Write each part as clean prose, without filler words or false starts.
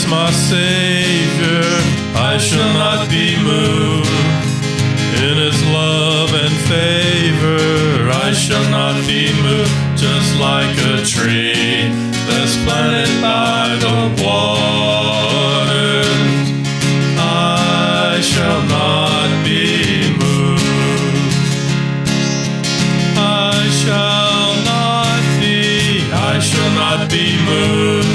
my Savior, I shall not be moved. In His love and favor, I shall not be moved. Just like a tree that's planted by the waters, I shall not be moved. I shall not be moved.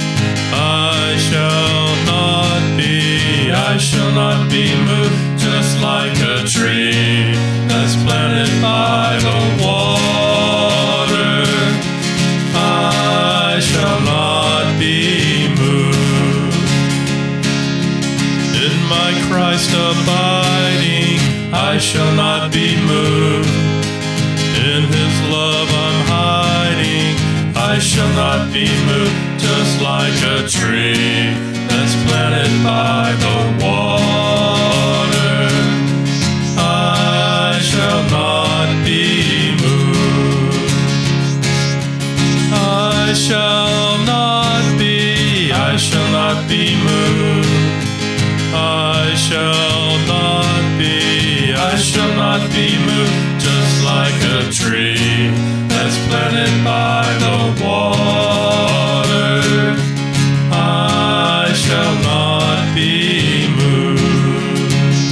I shall not be moved. Just like a tree that's planted by the water, I shall not be moved. In my Christ abiding, I shall not be moved. In His love I'm hiding, I shall not be moved. Just like a tree that's planted by the water, I shall not be moved. I shall not be moved. I shall not be moved. Just like a tree that's planted by the water, I shall not be moved.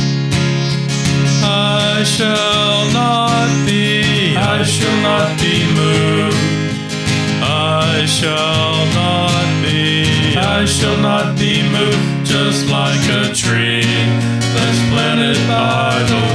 I shall not be moved. I shall not be moved. Just like a tree that's planted by the